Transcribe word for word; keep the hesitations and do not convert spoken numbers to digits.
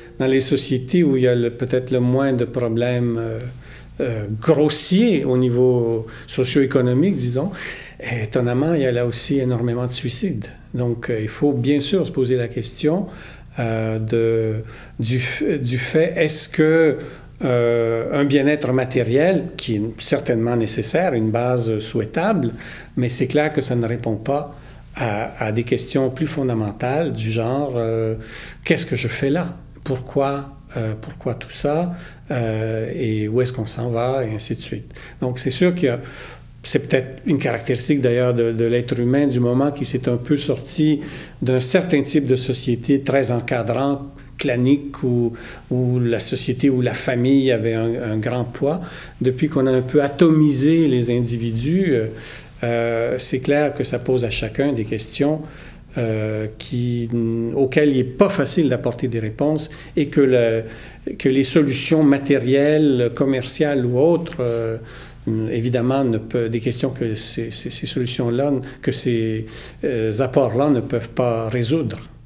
dans les sociétés où il y a peut-être le moins de problèmes euh, euh, grossiers au niveau socio-économique, disons, étonnamment, il y a là aussi énormément de suicides. Donc, euh, il faut bien sûr se poser la question euh, de, du, du fait, est-ce que euh, un bien-être matériel, qui est certainement nécessaire, une base souhaitable, mais c'est clair que ça ne répond pas à, à des questions plus fondamentales du genre euh, qu'est-ce que je fais là? Pourquoi, euh, pourquoi tout ça? Euh, et où est-ce qu'on s'en va? Et ainsi de suite. Donc, c'est sûr qu'il y a... C'est peut-être une caractéristique d'ailleurs de, de l'être humain du moment qui s'est un peu sorti d'un certain type de société très encadrant, clanique, où, où la société, où la famille avait un, un grand poids. Depuis qu'on a un peu atomisé les individus, euh, c'est clair que ça pose à chacun des questions euh, qui, auxquelles il n'est pas facile d'apporter des réponses et que, le, que les solutions matérielles, commerciales ou autres... Euh, évidemment, ne peut, des questions que ces, ces, ces solutions-là, que ces euh, apports-là ne peuvent pas résoudre.